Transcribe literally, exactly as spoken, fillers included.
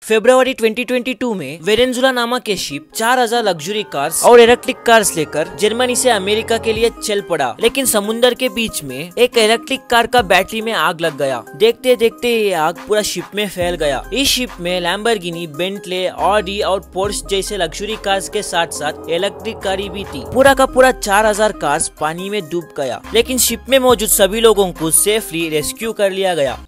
फरवरी दो हज़ार बाईस में वेनेजुला नामक ये शिप चार हज़ार लग्जरी कार्स और इलेक्ट्रिक कार्स लेकर जर्मनी से अमेरिका के लिए चल पड़ा। लेकिन समुद्र के बीच में एक इलेक्ट्रिक कार का बैटरी में आग लग गया। देखते देखते ये आग पूरा शिप में फैल गया। इस शिप में लैम्बोर्गिनी, बेंटले, ऑडी और पोर्श जैसे लग्जरी कार्स के साथ साथ इलेक्ट्रिक कार भी थी। पूरा का पूरा चार हज़ार कार्स पानी में डूब गया, लेकिन शिप में मौजूद सभी लोगों को सेफली रेस्क्यू कर लिया गया।